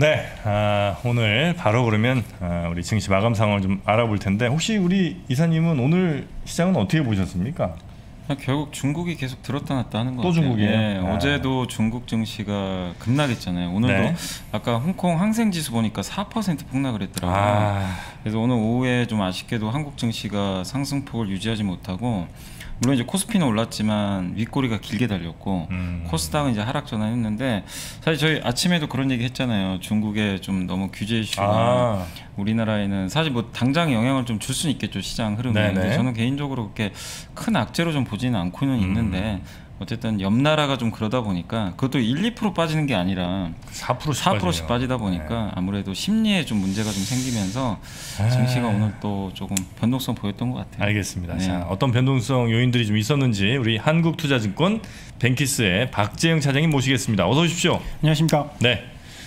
네, 오늘 바로 그러면 우리 증시 마감 상황을 좀 알아볼 텐데 혹시 우리 이사님은 오늘 시장은 어떻게 보셨습니까? 결국 중국이 계속 들었다 놨다 하는 것 또 같아요. 중국이에요? 네, 어제도 중국 증시가 급락했잖아요. 오늘도 네. 아까 홍콩 항생지수 보니까 4% 폭락을 했더라고요. 그래서 오늘 오후에 좀 아쉽게도 한국 증시가 상승폭을 유지하지 못하고, 물론 이제 코스피는 올랐지만 윗꼬리가 길게 달렸고 코스닥은 이제 하락 전환했는데, 사실 저희 아침에도 그런 얘기 했잖아요. 중국에 좀 너무 규제 이슈가 우리나라에는 사실 뭐 당장 영향을 좀 줄 수는 있겠죠, 시장 흐름에. 근데 저는 개인적으로 그렇게 큰 악재로 좀 보지는 않고는 있는데, 어쨌든 옆 나라가 좀 그러다 보니까 그것도 1, 2% 빠지는 게 아니라 4%씩 빠지다 보니까 아무래도 심리에 좀 문제가 좀 생기면서 증시가 오늘 또 조금 변동성 보였던 것 같아요. 알겠습니다. 자, 어떤 변동성 요인들이 좀 있었는지 우리 한국투자증권 뱅키스의 박재영 차장님 모시겠습니다. 어서 오십시오. 안녕하십니까. 네.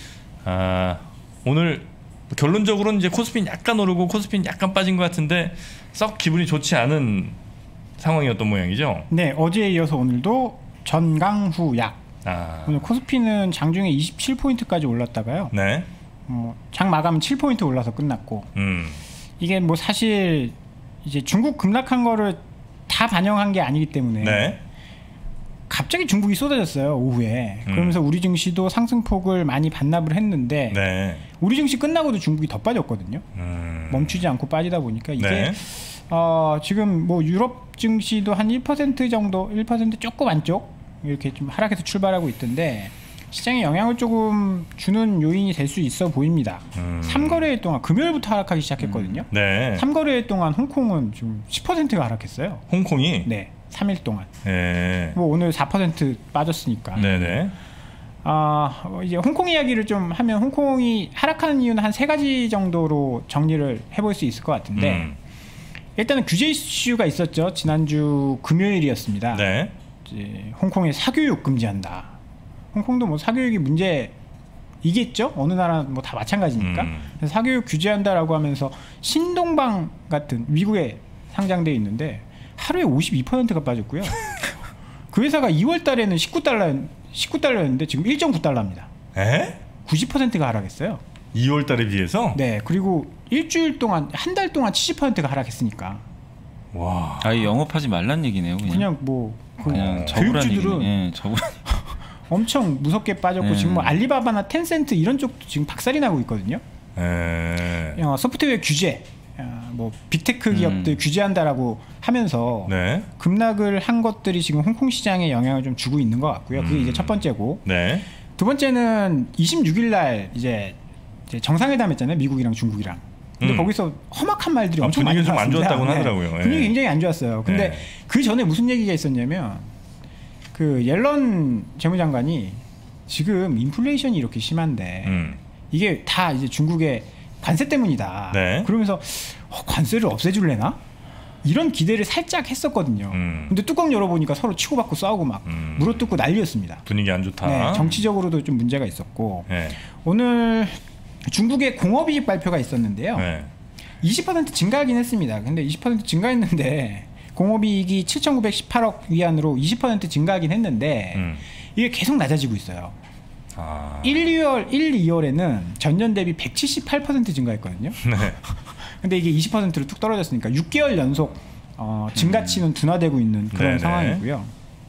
오늘 결론적으로는 이제 코스피는 약간 오르고 코스피는 약간 빠진 것 같은데 썩 기분이 좋지 않은 상황이었던 모양이죠. 네, 어제에 이어서 오늘도 전강후약. 오늘 코스피는 장중에 27포인트까지 올랐다가요. 네. 장 마감은 7포인트 올라서 끝났고. 이게 뭐 사실 이제 중국 급락한 거를 다 반영한 게 아니기 때문에 갑자기 중국이 쏟아졌어요, 오후에. 그러면서 우리 증시도 상승폭을 많이 반납을 했는데 우리 증시 끝나고도 중국이 더 빠졌거든요. 멈추지 않고 빠지다 보니까 이게 지금 뭐 유럽 증시도 한 1% 정도, 1% 조금 안쪽 이렇게 좀 하락해서 출발하고 있던데, 시장에 영향을 조금 주는 요인이 될 수 있어 보입니다. 3거래일 동안 금요일부터 하락하기 시작했거든요. 3거래일 동안 홍콩은 지금 10%가 하락했어요. 홍콩이? 네, 3일 동안. 뭐 오늘 4% 빠졌으니까. 이제 홍콩 이야기를 좀 하면, 홍콩이 하락하는 이유는 한 3가지 정도로 정리를 해볼 수 있을 것 같은데, 일단은 규제 이슈가 있었죠. 지난주 금요일이었습니다. 이제 홍콩에 사교육 금지한다. 홍콩도 뭐 사교육이 문제이겠죠. 어느 나라 뭐 다 마찬가지니까. 그래서 사교육 규제한다라고 하면서 신동방 같은 미국에 상장돼 있는데 하루에 52%가 빠졌고요. 그 회사가 2월 달에는 19달러였는데 지금 1.9달러입니다. 90%가 하락했어요. 2월 달에 비해서? 네. 그리고 일주일 동안, 한 달 동안 70%가 하락했으니까. 와. 영업하지 말란 얘기네요. 그냥 뭐 교육주들은 엄청 무섭게 빠졌고 지금 뭐 알리바바나 텐센트 이런 쪽도 지금 박살이 나고 있거든요. 소프트웨어 규제, 뭐 빅테크 기업들 규제한다라고 하면서 급락을 한 것들이 지금 홍콩 시장에 영향을 좀 주고 있는 것 같고요. 그게 이제 첫 번째고. 두 번째는 26일 날 이제 정상회담 했잖아요, 미국이랑 중국이랑. 근데 거기서 험악한 말들이 엄청 많이 분위기가 좀 안 좋았다고 하더라고요. 분위기 굉장히 안 좋았어요. 근데 그 전에 무슨 얘기가 있었냐면, 그 옐런 재무장관이 지금 인플레이션이 이렇게 심한데 이게 다 이제 중국의 관세 때문이다. 그러면서 관세를 없애줄래나? 이런 기대를 살짝 했었거든요. 근데 뚜껑 열어보니까 서로 치고받고 싸우고 막 물어뜯고 난리였습니다. 분위기 안 좋다. 정치적으로도 좀 문제가 있었고. 오늘 중국의 공업이익 발표가 있었는데요. 20% 증가하긴 했습니다. 근데 20% 증가했는데 공업이익이 7,918억 위안으로 20% 증가하긴 했는데 이게 계속 낮아지고 있어요. 2월에는 전년 대비 178% 증가했거든요. 근데 이게 20%로 툭 떨어졌으니까 6개월 연속 증가치는 둔화되고 있는 그런 상황이고요.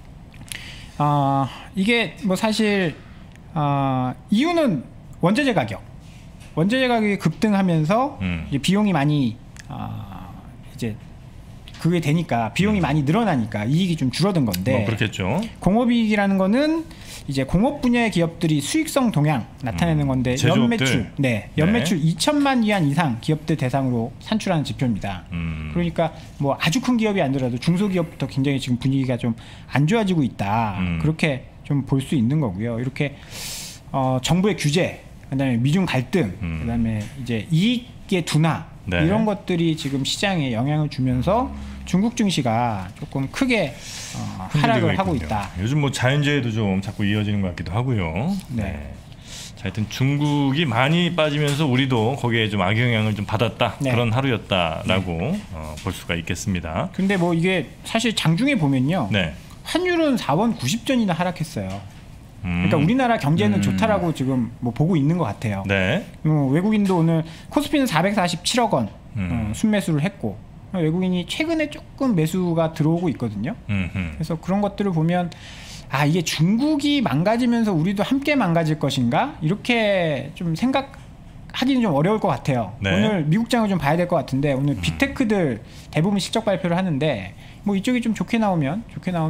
이게 뭐 사실 이유는 원재재 가격이 급등하면서 이제 비용이 많이 이제 그게 되니까 비용이 많이 늘어나니까 이익이 좀 줄어든 건데, 그렇겠죠. 공업이익이라는 거는 이제 공업 분야의 기업들이 수익성 동향 나타내는 건데, 연매출 2천만 위안 이상 기업들 대상으로 산출하는 지표입니다. 그러니까 뭐 아주 큰 기업이 아니더라도 중소기업부터 굉장히 지금 분위기가 좀 안 좋아지고 있다. 그렇게 좀 볼 수 있는 거고요. 이렇게 정부의 규제, 그다음에 미중 갈등, 그다음에 이제 이익의 둔화, 이런 것들이 지금 시장에 영향을 주면서 중국 증시가 조금 크게 하락을 하고 있다. 요즘 뭐 자연재해도 좀 자꾸 이어지는 것 같기도 하고요. 자, 하여튼 중국이 많이 빠지면서 우리도 거기에 좀 악영향을 좀 받았다. 그런 하루였다라고 볼 수가 있겠습니다. 근데 뭐 이게 사실 장중에 보면요. 환율은 4원 90전이나 하락했어요. 그러니까 우리나라 경제는 좋다라고 지금 뭐 보고 있는 것 같아요. 네. 외국인도 오늘 코스피는 447억 원 순매수를 했고 외국인이 최근에 조금 매수가 들어오고 있거든요. 그래서 그런 것들을 보면 이게 중국이 망가지면서 우리도 함께 망가질 것인가 이렇게 좀 생각하기는 좀 어려울 것 같아요. 네. 오늘 미국장을 좀 봐야 될 것 같은데 오늘 빅테크들 대부분 실적 발표를 하는데 뭐 이쪽이 좀 좋게 나오면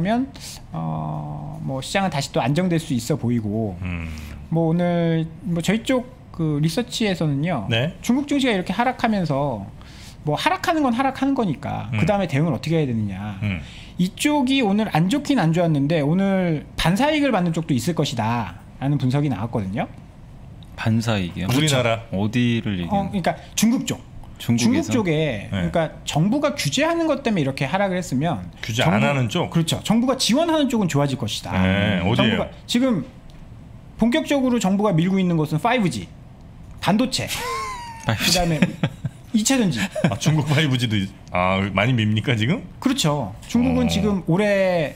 뭐 시장은 다시 또 안정될 수 있어 보이고 뭐 오늘 뭐 저희 쪽 그 리서치에서는요. 네. 중국 증시가 이렇게 하락하면서 뭐 하락하는 건 하락하는 거니까 그 다음에 대응을 어떻게 해야 되느냐. 이쪽이 오늘 안 좋긴 안 좋았는데 오늘 반사이익을 받는 쪽도 있을 것이다 라는 분석이 나왔거든요. 반사이익이요? 우리나라 어디를 얘기해요? 그러니까 중국 쪽. 중국 쪽에 그러니까 정부가 규제하는 것 때문에 이렇게 하락을 했으면 규제 안 하는 쪽? 그렇죠. 정부가 지원하는 쪽은 좋아질 것이다. 어디예요? 정부가 지금 본격적으로 정부가 밀고 있는 것은 5G, 반도체, 그다음에 2차 전지. 중국 5G도 많이 밉니까 지금? 그렇죠. 중국은 지금 올해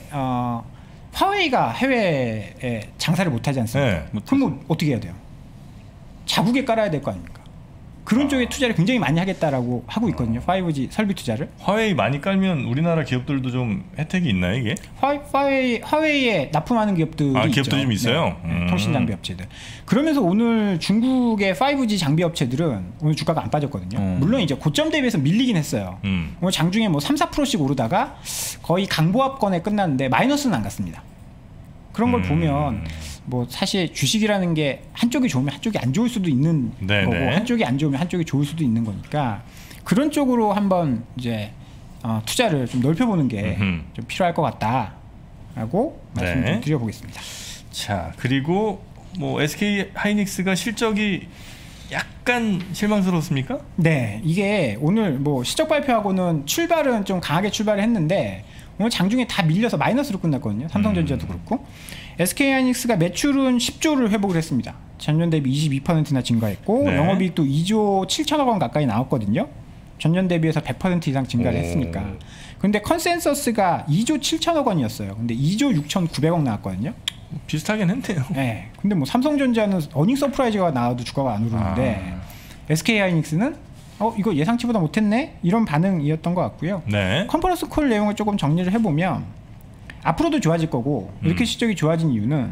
화웨이가 해외에 장사를 못하지 않습니까? 네. 그럼 뭐 어떻게 해야 돼요? 자국에 깔아야 될 거 아닙니까? 그런 쪽에 투자를 굉장히 많이 하겠다라고 하고 있거든요. 5G 설비 투자를. 화웨이 많이 깔면 우리나라 기업들도 좀 혜택이 있나요 이게? 화웨이에 납품하는 기업들이 있죠. 기업들이 좀 있어요? 네, 통신 장비 업체들. 그러면서 오늘 중국의 5G 장비 업체들은 오늘 주가가 안 빠졌거든요. 물론 이제 고점 대비해서 밀리긴 했어요. 오늘 장중에 뭐 3-4%씩 오르다가 거의 강보합권에 끝났는데 마이너스는 안 갔습니다. 그런 걸 보면 뭐 사실 주식이라는 게 한쪽이 좋으면 한쪽이 안 좋을 수도 있는 네네. 거고 한쪽이 안 좋으면 한쪽이 좋을 수도 있는 거니까 그런 쪽으로 한번 이제 투자를 좀 넓혀보는 게 좀 필요할 것 같다라고 말씀 좀 드려보겠습니다. 자 그리고 뭐 SK 하이닉스가 실적이 약간 실망스럽습니까? 네, 이게 오늘 뭐 실적 발표하고는 출발은 좀 강하게 출발을 했는데 오늘 장중에 다 밀려서 마이너스로 끝났거든요. 삼성전자도 그렇고. SK하이닉스가 매출은 10조를 회복을 했습니다. 전년 대비 22%나 증가했고 네. 영업이익도 2조 7천억 원 가까이 나왔거든요. 전년 대비해서 100% 이상 증가를 했으니까. 근데 컨센서스가 2조 7천억 원이었어요. 근데 2조 6,900억 나왔거든요. 비슷하긴 했네요. 네. 근데 뭐 삼성전자는 어닝 서프라이즈가 나와도 주가가 안 오르는데 SK하이닉스는 이거 예상치보다 못했네? 이런 반응이었던 것 같고요. 네. 컨퍼런스 콜 내용을 조금 정리를 해보면 앞으로도 좋아질 거고 이렇게 실적이 좋아진 이유는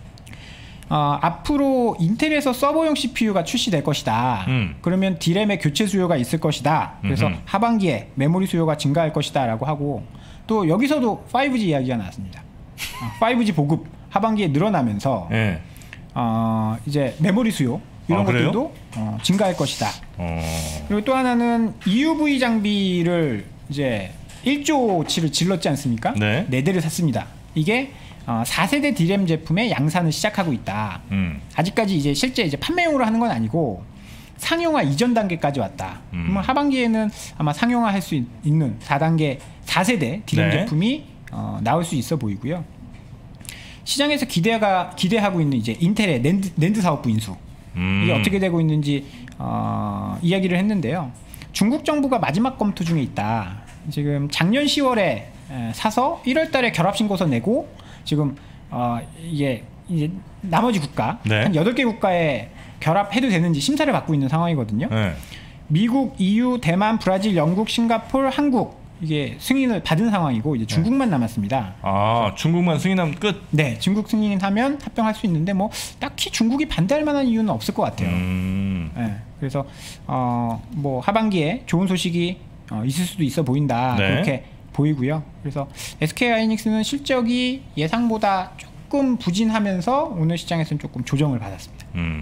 앞으로 인텔에서 서버용 CPU가 출시될 것이다. 그러면 D램의 교체 수요가 있을 것이다. 그래서 하반기에 메모리 수요가 증가할 것이다 라고 하고 또 여기서도 5G 이야기가 나왔습니다. 5G 보급 하반기에 늘어나면서 네. 이제 메모리 수요 이런 것들도 증가할 것이다. 그리고 또 하나는 EUV 장비를 이제 1조치를 질렀지 않습니까? 네. 4대를 샀습니다. 이게 4세대 D램 제품의 양산을 시작하고 있다. 아직까지 이제 실제 이제 판매용으로 하는 건 아니고 상용화 이전 단계까지 왔다. 그러면 하반기에는 아마 상용화 할 수 있는 4세대 D램 네. 제품이 나올 수 있어 보이고요. 시장에서 기대하고 있는 이제 인텔의 낸드 사업부 인수 이게 어떻게 되고 있는지 이야기를 했는데요. 중국 정부가 마지막 검토 중에 있다. 지금 작년 10월에 사서 1월달에 결합신고서 내고 지금 이게 이제 나머지 국가 네. 한 8개 국가에 결합해도 되는지 심사를 받고 있는 상황이거든요. 네. 미국, EU, 대만, 브라질, 영국, 싱가포르, 한국 이게 승인을 받은 상황이고 이제 중국만 남았습니다. 중국만 승인하면 끝? 네, 중국 승인하면 합병할 수 있는데 뭐 딱히 중국이 반대할 만한 이유는 없을 것 같아요. 네, 그래서 뭐 하반기에 좋은 소식이 있을 수도 있어 보인다. 네. 그렇게 보이고요. 그래서 SK하이닉스는 실적이 예상보다 조금 부진하면서 오늘 시장에서는 조금 조정을 받았습니다.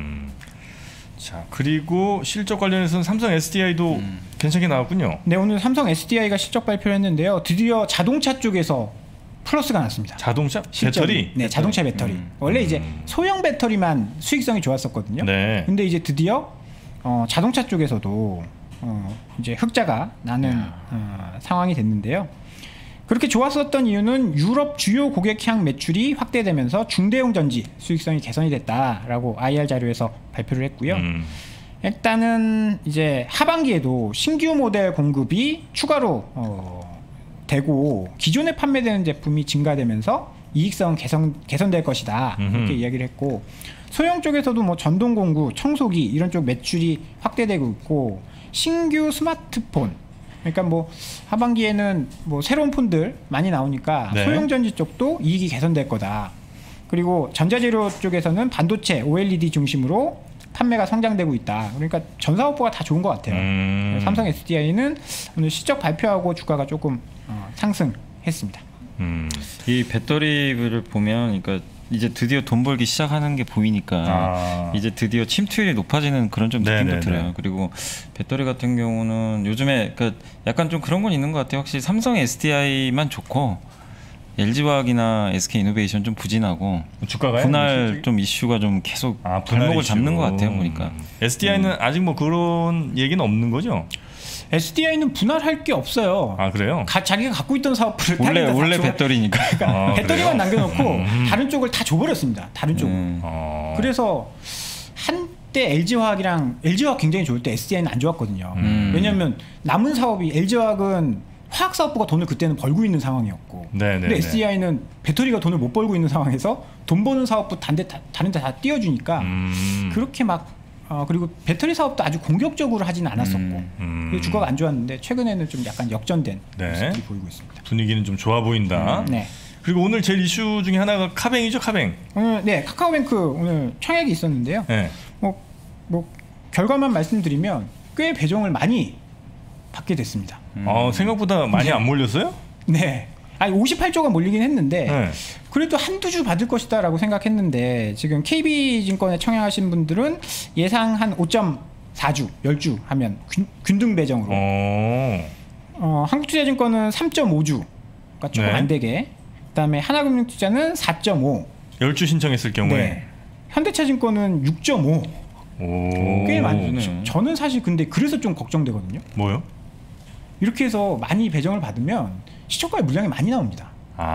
자 그리고 실적 관련해서는 삼성 SDI도 괜찮게 나왔군요. 네, 오늘 삼성 SDI가 실적 발표를 했는데요. 드디어 자동차 쪽에서 플러스가 났습니다. 자동차? 배터리? 네, 자동차 배터리. 원래 이제 소형 배터리만 수익성이 좋았었거든요. 네. 근데 이제 드디어 자동차 쪽에서도 이제 흑자가 나는 상황이 됐는데요. 그렇게 좋았었던 이유는 유럽 주요 고객향 매출이 확대되면서 중대형 전지 수익성이 개선이 됐다라고 IR 자료에서 발표를 했고요. 일단은 이제 하반기에도 신규 모델 공급이 추가로 되고 기존에 판매되는 제품이 증가되면서 이익성은 개선될 것이다. 이렇게 이야기를 했고 소형 쪽에서도 뭐 전동공구, 청소기 이런 쪽 매출이 확대되고 있고 신규 스마트폰 그러니까 뭐 하반기에는 뭐 새로운 폰들 많이 나오니까 네. 소형 전지 쪽도 이익이 개선될 거다. 그리고 전자재료 쪽에서는 반도체, OLED 중심으로 판매가 성장되고 있다. 그러니까 전 사업부가 다 좋은 것 같아요. 삼성 SDI는 오늘 실적 발표하고 주가가 조금 상승했습니다. 이 배터리를 보면 그러니까 이제 드디어 돈 벌기 시작하는 게 보이니까 이제 드디어 침투율이 높아지는 그런 좀 느낌도 들어요. 그리고 배터리 같은 경우는 요즘에 그러니까 약간 좀 그런 건 있는 것 같아요. 확실히 삼성 SDI만 좋고 LG화학이나 SK이노베이션 좀 부진하고 주가가요? 분할 좀 이슈가 좀 계속 발목을 잡는 것 같아요. 보니까 SDI는 아직 뭐 그런 얘기는 없는 거죠? SDI는 분할할 게 없어요. 아 그래요? 자기가 갖고 있던 사업을 원래 배터리니까 그러니까 배터리만 남겨놓고 다른 쪽을 다 줘버렸습니다. 다른 쪽을. 그래서 한때 LG화학이랑 LG화학 굉장히 좋을 때 SDI는 안 좋았거든요. 왜냐하면 남은 사업이 LG화학은 화학 사업부가 돈을 그때는 벌고 있는 상황이었고, 근데 SDI는 배터리가 돈을 못 벌고 있는 상황에서 돈 버는 사업부 다른 데 다 띄워주니까 그렇게 막 그리고 배터리 사업도 아주 공격적으로 하지는 않았었고 주가가 안 좋았는데 최근에는 좀 약간 역전된 모습이 보이고 있습니다. 분위기는 좀 좋아 보인다. 네. 그리고 오늘 제일 이슈 중에 하나가 카뱅이죠, 카뱅. 네, 카카오뱅크 오늘 청약이 있었는데요. 네. 뭐 결과만 말씀드리면 꽤 배정을 많이 받게 됐습니다. 생각보다 많이 안 몰렸어요? 네. 아니 58조가 몰리긴 했는데 그래도 한두 주 받을 것이다 라고 생각했는데 지금 KB증권에 청약하신 분들은 예상 한 5.4주 10주 하면 균등 배정으로 한국투자증권은 3.5주가 조금 안 되게 그다음에 하나금융투자는 4.5 10주 신청했을 경우에 네. 현대차증권은 6.5 꽤 많죠. 저는 사실 근데 그래서 좀 걱정되거든요. 뭐요? 이렇게 해서 많이 배정을 받으면 시초가의 물량이 많이 나옵니다.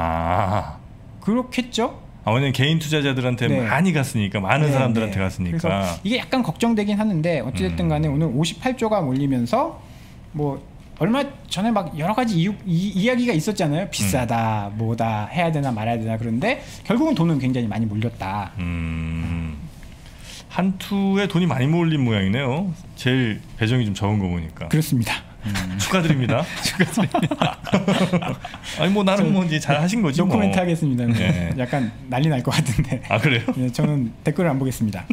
그렇겠죠? 왜냐면 개인 투자자들한테 많이 갔으니까 많은 사람들한테 갔으니까 그래서 이게 약간 걱정되긴 하는데 어찌됐든 간에 오늘 58조가 몰리면서 뭐 얼마 전에 막 여러 가지 이야기가 있었잖아요. 비싸다 뭐다 해야 되나 말아야 되나 그런데 결국은 돈은 굉장히 많이 몰렸다. 한투에 돈이 많이 몰린 모양이네요. 제일 배정이 좀 적은 거 보니까. 그렇습니다. 축하드립니다. 축하드립니다. 아니 뭐 나름 뭐 이제 잘 하신 거지. 노코멘트 뭐. 하겠습니다. 네. 약간 난리 날 것 같은데. 그래요? 네, 저는 댓글을 안 보겠습니다.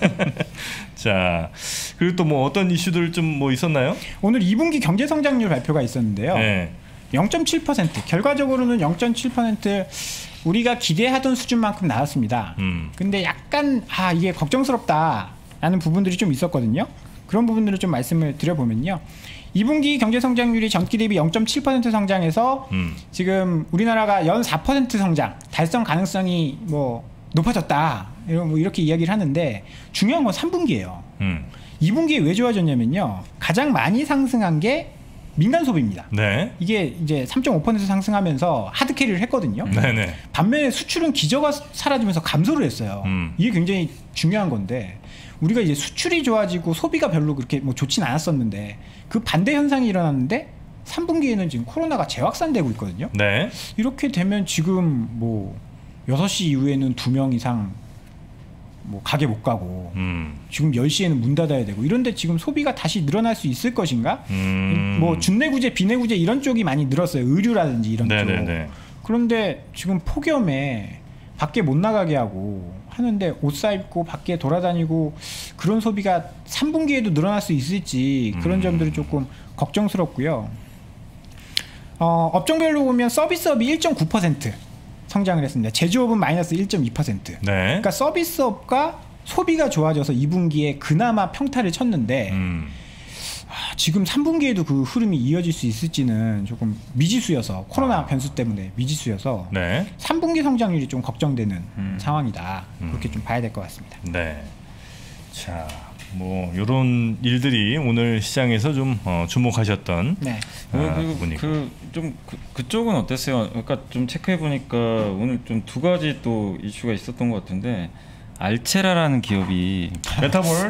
자, 그리고 또 뭐 어떤 이슈들 좀 뭐 있었나요? 오늘 2분기 경제 성장률 발표가 있었는데요. 0.7% 결과적으로는 0.7% 우리가 기대하던 수준만큼 나왔습니다. 근데 약간 이게 걱정스럽다라는 부분들이 좀 있었거든요. 그런 부분들을 좀 말씀을 드려보면요. 2분기 경제 성장률이 전기 대비 0.7% 성장해서 지금 우리나라가 연 4% 성장 달성 가능성이 뭐 높아졌다 이렇게 이야기를 하는데 중요한 건 3분기예요. 2분기에 왜 좋아졌냐면요. 가장 많이 상승한 게 민간 소비입니다. 네. 이게 이제 3.5% 상승하면서 하드 캐리를 했거든요. 네네. 반면에 수출은 기저가 사라지면서 감소를 했어요. 이게 굉장히 중요한 건데 우리가 이제 수출이 좋아지고 소비가 별로 그렇게 뭐 좋진 않았었는데 그 반대 현상이 일어났는데 3분기에는 지금 코로나가 재확산되고 있거든요. 네. 이렇게 되면 지금 뭐 6시 이후에는 2명 이상 뭐 가게 못 가고 지금 10시에는 문 닫아야 되고 이런데 지금 소비가 다시 늘어날 수 있을 것인가? 뭐 준내구제, 비내구제 이런 쪽이 많이 늘었어요. 의류라든지 이런 네네네. 쪽. 그런데 지금 폭염에 밖에 못 나가게 하고 하는데 옷 사입고 밖에 돌아다니고 그런 소비가 3분기에도 늘어날 수 있을지 그런 점들이 조금 걱정스럽고요. 업종별로 보면 서비스업이 1.9% 성장을 했습니다. 제조업은 마이너스 1.2%. 네. 그러니까 서비스업과 소비가 좋아져서 2분기에 그나마 평타를 쳤는데 지금 3분기에도 그 흐름이 이어질 수 있을지는 조금 미지수여서 코로나 변수 때문에 미지수여서 3분기 성장률이 좀 걱정되는 상황이다. 그렇게 좀 봐야 될 것 같습니다. 네. 자, 뭐 이런 일들이 오늘 시장에서 좀 주목하셨던 그리고 그쪽은 어땠어요? 그러니까 좀 체크해 보니까 오늘 좀 두 가지 또 이슈가 있었던 것 같은데 알체라라는 기업이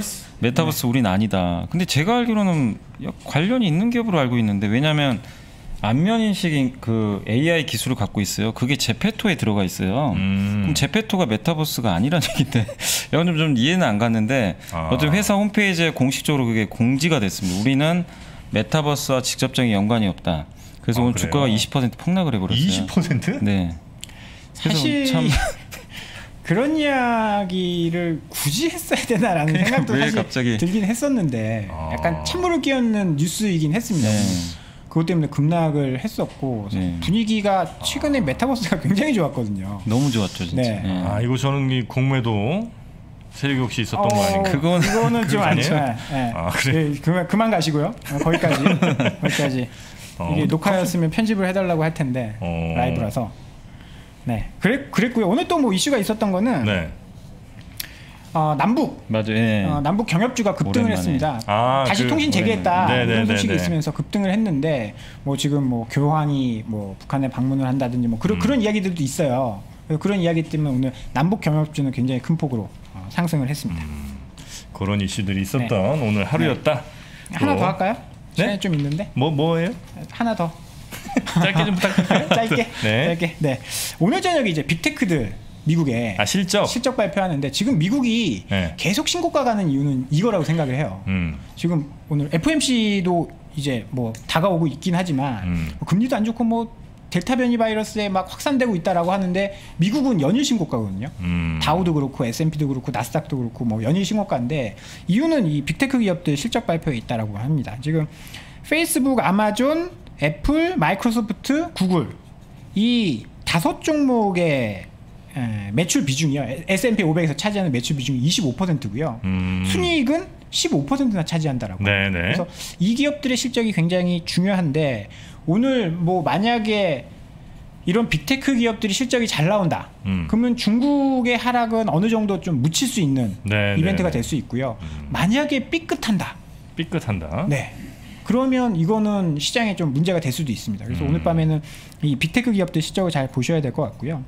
메타버스 우린 아니다. 근데 제가 알기로는 관련이 있는 기업으로 알고 있는데 왜냐하면 안면 인식 그 AI 기술을 갖고 있어요. 그게 제페토에 들어가 있어요. 그럼 제페토가 메타버스가 아니라는 얘기인데 이건 좀 이해는 안 갔는데 어쨌든 회사 홈페이지에 공식적으로 그게 공지가 됐습니다. 우리는 메타버스와 직접적인 연관이 없다. 그래서 오늘 주가가 20% 폭락을 해버렸어요. 20%? 네. 사실 참 그런 이야기를 굳이 했어야 되나라는 생각도 사실 갑자기 들긴 했었는데 약간 찬물을 끼얹는 뉴스이긴 했습니다. 그것 때문에 급락을 했었고 분위기가 최근에 메타버스가 굉장히 좋았거든요. 너무 좋았죠, 진짜. 네. 아 이거 저는 이 공매도 세력이 혹시 있었던 거 아닌가? 그거는 좀 아니에요. 네. 아 그래? 그만 가시고요. 거기까지. 이게 녹화였으면 편집을 해달라고 할 텐데 라이브라서. 네, 그랬고요. 오늘 또 뭐 이슈가 있었던 거는 남북 맞아요. 남북 경협주가 급등을 오랜만에. 했습니다. 다시 통신 재개했다 이런 소식이 있으면서 급등을 했는데 뭐 지금 뭐 교황이 뭐 북한에 방문을 한다든지 뭐 그런 이야기들도 있어요. 그런 이야기 때문에 오늘 남북 경협주는 굉장히 큰 폭으로 상승을 했습니다. 그런 이슈들이 있었던 오늘 하루였다. 하나 더 할까요? 시간이 좀 있는데. 뭐예요? 하나 더. 짧게 좀 부탁드릴게요. 짧게. 네. 오늘 저녁에 이제 빅테크들 미국에 실적 발표하는데 지금 미국이 계속 신고가 가는 이유는 이거라고 생각을 해요. 지금 오늘 FOMC도 이제 뭐 다가오고 있긴 하지만 금리도 안 좋고 뭐 델타 변이 바이러스에 막 확산되고 있다라고 하는데 미국은 연일 신고가거든요. 다우도 그렇고 S&P도 그렇고 나스닥도 그렇고 뭐 연일 신고가인데 이유는 이 빅테크 기업들 실적 발표에 있다라고 합니다. 지금 페이스북, 아마존, 애플, 마이크로소프트, 구글 이 5종목의 매출 비중이요. S&P 500에서 차지하는 매출 비중이 25%고요. 순이익은 15%나 차지한다라고. 그래서 이 기업들의 실적이 굉장히 중요한데 오늘 뭐 만약에 이런 빅테크 기업들이 실적이 잘 나온다. 그러면 중국의 하락은 어느 정도 좀 묻힐 수 있는 이벤트가 될 수 있고요. 만약에 삐끗한다. 네. 그러면 이거는 시장에 좀 문제가 될 수도 있습니다. 그래서 오늘 밤에는 이 빅테크 기업들 실적을 잘 보셔야 될 것 같고요.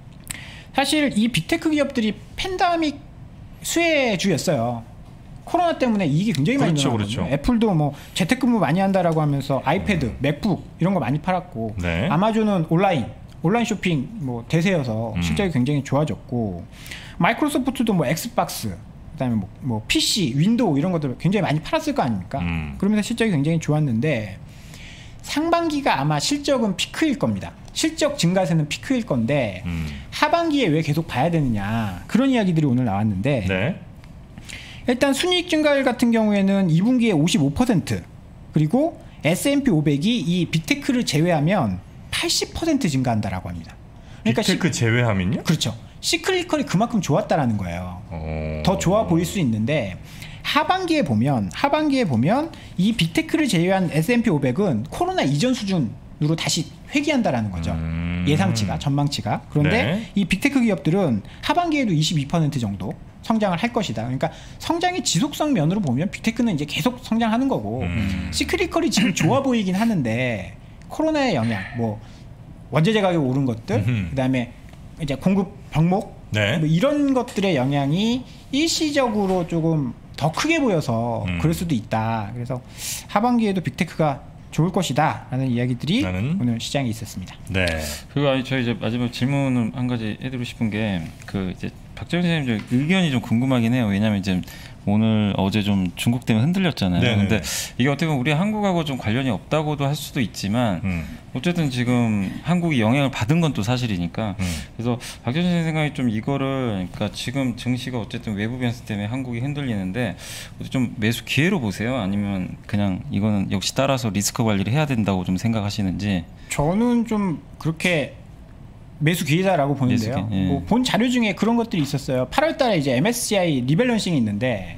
사실 이 빅테크 기업들이 팬데믹 수혜주였어요. 코로나 때문에 이익이 굉장히 많이 늘어났거든요. 애플도 뭐 재택근무 많이 한다라고 하면서 아이패드, 맥북 이런 거 많이 팔았고 아마존은 온라인 쇼핑 뭐 대세여서 실적이 굉장히 좋아졌고 마이크로소프트도 뭐 엑스박스 그다음에 뭐 PC, 윈도우 이런 것들 굉장히 많이 팔았을 거 아닙니까? 그러면서 실적이 굉장히 좋았는데 상반기가 아마 실적은 피크일 겁니다. 실적 증가세는 피크일 건데 하반기에 왜 계속 봐야 되느냐 그런 이야기들이 오늘 나왔는데 일단 순이익 증가율 같은 경우에는 2분기에 55% 그리고 S&P 500이 이 빅테크를 제외하면 80% 증가한다라고 합니다. 그러니까 빅테크 제외하면요? 그렇죠. 시클리컬이 그만큼 좋았다라는 거예요. 더 좋아 보일 수 있는데 하반기에 보면 이 빅테크를 제외한 S&P 500은 코로나 이전 수준으로 다시 회귀한다라는 거죠. 예상치가 전망치가. 그런데 이 빅테크 기업들은 하반기에도 22% 정도 성장을 할 것이다. 그러니까 성장의 지속성 면으로 보면 빅테크는 이제 계속 성장하는 거고 시클리컬이 지금 좋아 보이긴 하는데 코로나의 영향, 뭐 원재재 가격 오른 것들, 그다음에 이제 공급 병목 뭐 이런 것들의 영향이 일시적으로 조금 더 크게 보여서 그럴 수도 있다. 그래서 하반기에도 빅테크가 좋을 것이다 라는 이야기들이 오늘 시장에 있었습니다. 그리고 저희 이제 마지막 질문을 한 가지 해드리고 싶은 게 그 이제 박정희 선생님 의견이 좀 궁금하긴 해요. 왜냐하면 이제 오늘 어제 좀 중국 때문에 흔들렸잖아요. 근데 이게 어떻게 보면 우리 한국하고 좀 관련이 없다고도 할 수도 있지만 어쨌든 지금 한국이 영향을 받은 건 또 사실이니까 그래서 박정희 선생님 생각이 좀 이거를 그러니까 지금 증시가 어쨌든 외부 변수 때문에 한국이 흔들리는데 좀 매수 기회로 보세요? 아니면 그냥 이거는 역시 따라서 리스크 관리를 해야 된다고 좀 생각하시는지? 저는 좀 그렇게 매수 기회다라고 보는데요. 뭐 본 자료 중에 그런 것들이 있었어요. 8월달에 이제 MSCI 리밸런싱이 있는데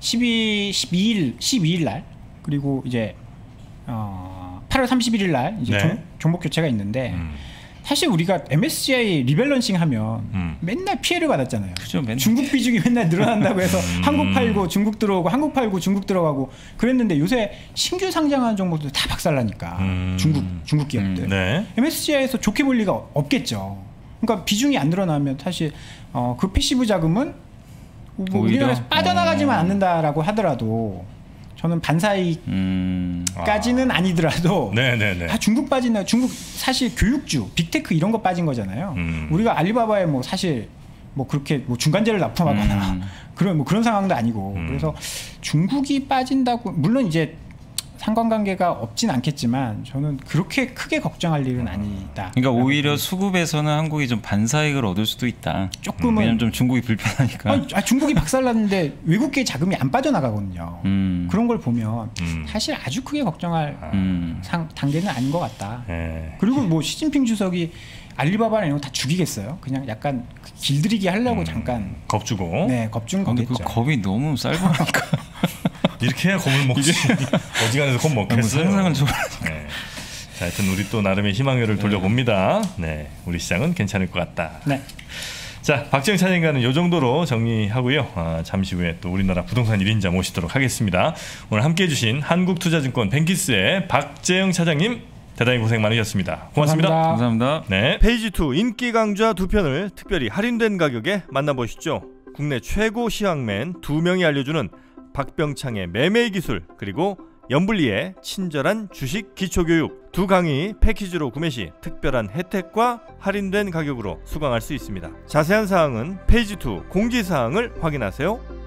12일 날 그리고 이제 8월 31일 날 이제 종목 교체가 있는데 사실 우리가 MSCI 리밸런싱 하면 맨날 피해를 받았잖아요. 그죠, 중국 비중이 맨날 늘어난다고 해서 한국 팔고 중국 들어오고 한국 팔고 중국 들어가고 그랬는데 요새 신규 상장하는 종목들 다 박살나니까 중국 기업들 MSCI에서 좋게 볼 리가 없겠죠. 그러니까 비중이 안 늘어나면 사실 그 패시브 자금은 뭐 우리나라에서 빠져나가지만 않는다라고 하더라도 저는 반사이까지는 아니더라도 중국 빠진다. 중국 사실 교육주, 빅테크 이런 거 빠진 거잖아요. 우리가 알리바바에 뭐 사실 뭐 그렇게 뭐 중간재를 납품하거나 그런 상황도 아니고 그래서 중국이 빠진다고 물론 이제 상관관계가 없진 않겠지만 저는 그렇게 크게 걱정할 일은 아니다. 그러니까 오히려 수급에서는 한국이 좀 반사이익을 얻을 수도 있다. 조금은 왜냐면 좀 중국이 불편하니까. 중국이 박살났는데 외국계 자금이 안 빠져나가거든요. 그런 걸 보면 사실 아주 크게 걱정할 단계는 아닌 것 같다. 그리고 뭐 시진핑 주석이 알리바바나 이런 거 다 죽이겠어요? 그냥 약간 길들이기 하려고 잠깐 겁주고. 네, 겁준 거겠죠. 그 겁이 너무 쌀벌하니까. 이렇게 해야 겁을 먹지. 어지간해서 겁 먹겠어요. 상상을 좀. 네. 자, 하여튼 우리 또 나름의 희망열을 돌려봅니다. 네, 우리 시장은 괜찮을 것 같다. 네. 자, 박재영 차장님과는 이 정도로 정리하고요. 잠시 후에 또 우리나라 부동산 1인자 모시도록 하겠습니다. 오늘 함께해 주신 한국투자증권 뱅키스의 박재영 차장님 대단히 고생 많으셨습니다. 고맙습니다. 감사합니다. 네. 페이지2 인기 강좌 2편을 특별히 할인된 가격에 만나보시죠. 국내 최고 시황맨 2명이 알려주는 박병창의 매매 기술 그리고 연불리의 친절한 주식 기초교육 두 강의 패키지로 구매 시 특별한 혜택과 할인된 가격으로 수강할 수 있습니다. 자세한 사항은 페이지2 공지사항을 확인하세요.